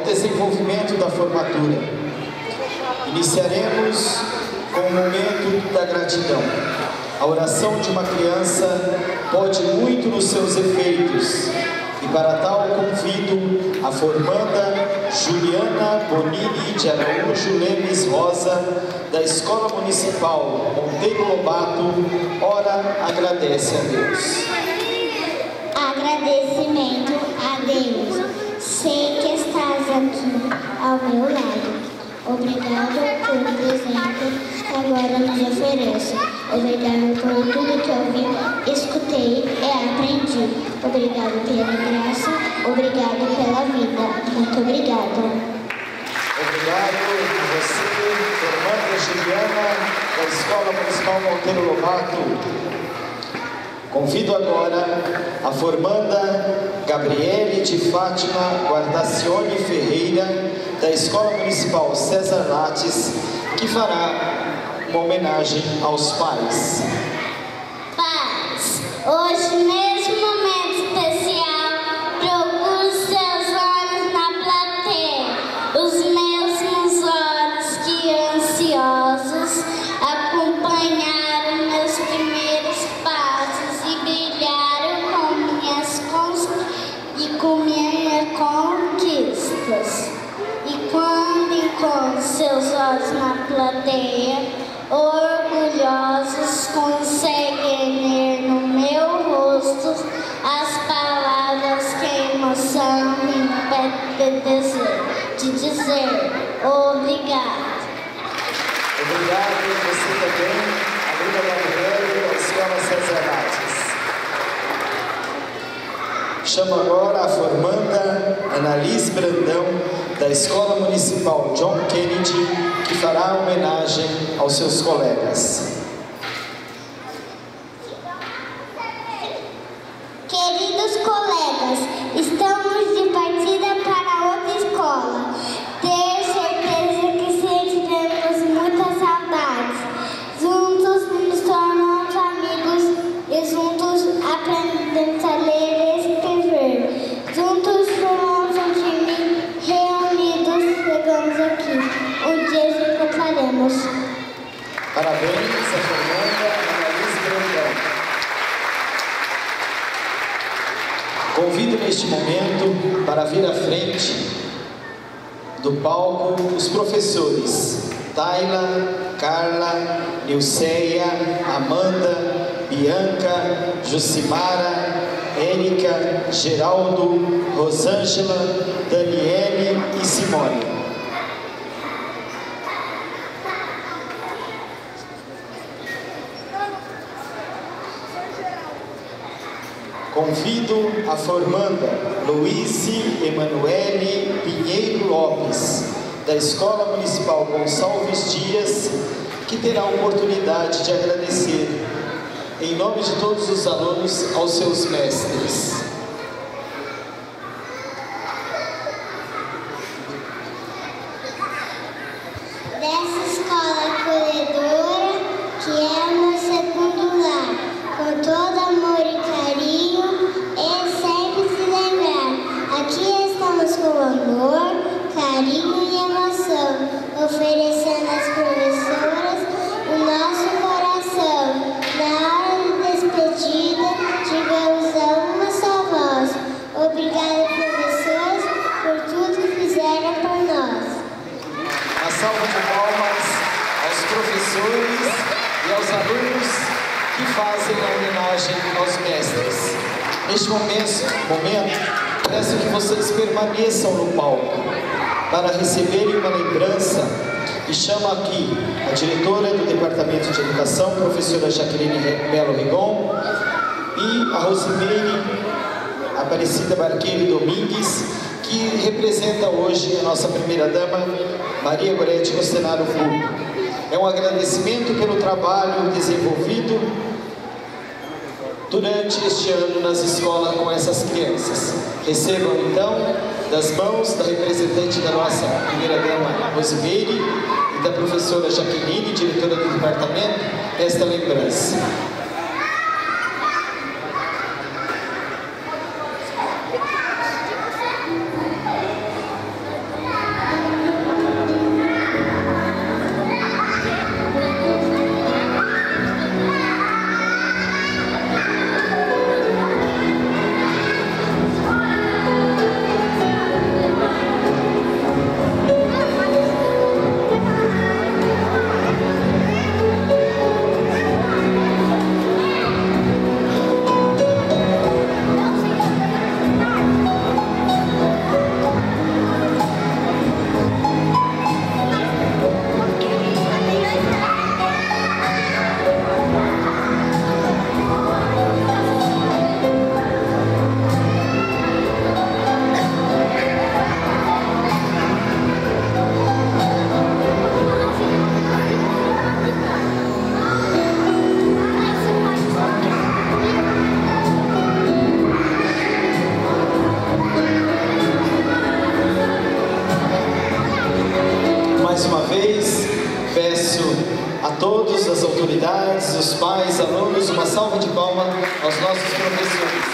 desenvolvimento da formatura. Iniciaremos com o momento da gratidão. A oração de uma criança pode muito nos seus efeitos, e para tal convido a formanda Juliana Bonini de Araújo Lemes Rosa, da Escola Municipal Monteiro Lobato. Ora, agradece a Deus. Agradecimento a Deus. Sei que estás aqui ao meu lado. Obrigado pelo presente que agora nos oferece. Obrigado por tudo que eu vi, escutei e aprendi. Obrigado pela graça, obrigado pela vida. Muito obrigada. Obrigado a você, formanda Juliana, da Escola Municipal Monteiro Lobato. Convido agora a formanda Gabriele de Fátima Guardacione Ferreira, da Escola Municipal César Lattes, que fará uma homenagem aos pais. Pais, hoje nesse momento especial, procuro seus olhos na plateia, os mesmos olhos que ansiosos acompanharam meus primeiros passos e brilharam com minhas conquistas. E quando encontro seus olhos na plateia, orgulhosos conseguem ler no meu rosto as palavras que a emoção me impede de dizer obrigado. Obrigado e você também, aluna Gabriele, da Escola César Lattes. Chamo agora a formanda Annalise Brandão, da Escola Municipal John Kennedy, que fará homenagem aos seus colegas. Queridos colegas, estamos de partida para outra escola. Tenho certeza que sentiremos muitas saudades. Juntos nos tornamos amigos e juntos aprendemos a ler e escrever. Juntos formamos um time, reunidos chegamos aqui. Um dia nos encontraremos. Parabéns à formanda Annalise Brandão. Convido neste momento para vir à frente do palco os professores Tayla, Carla, Nilceia, Amanda, Bianca, Jucimara, Érica, Geraldo, Rosângela, Daniele e Simone. Convido a formanda Luíse Emanuele Pinheiro Lopes, da Escola Municipal Gonçalves Dias, que terá a oportunidade de agradecer, em nome de todos os alunos, aos seus mestres. Dessa escola acolhedora, que é o meu segundo lar, com todo amor e carinho, e sempre se lembrar, aqui estamos com amor, carinho e emoção, oferecendo às professoras o nosso coração. Na hora de despedida, digamos a uma só voz: obrigada, professores, por tudo que fizeram por nós. Uma salva de palmas aos professores e aos alunos que fazem a homenagem aos mestres. Neste momento, peço que vocês permaneçam no palco para receberem uma lembrança, e chamo aqui a diretora do Departamento de Educação, professora Jaqueline Melo Rigon, e a Rosimeire Aparecida Barqueiro Domingues, que representa hoje a nossa primeira-dama, Maria Goretti Costenaro Público. É um agradecimento pelo trabalho desenvolvido durante este ano nas escolas com essas crianças. Recebam então, das mãos da representante da nossa primeira-dama Rosimeire e da professora Jaqueline, diretora do departamento, esta lembrança. mais uma vez, peço a todos, as autoridades, os pais, alunos, uma salva de palmas aos nossos professores.